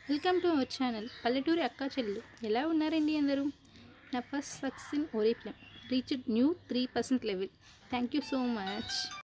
Welcome to our channel పల్లెటూరి అక్కా చెల్లు. ఎలా ఉన్నారండి అందరూ? నా first success in Oriflame reached new 3% level. Thank you so much.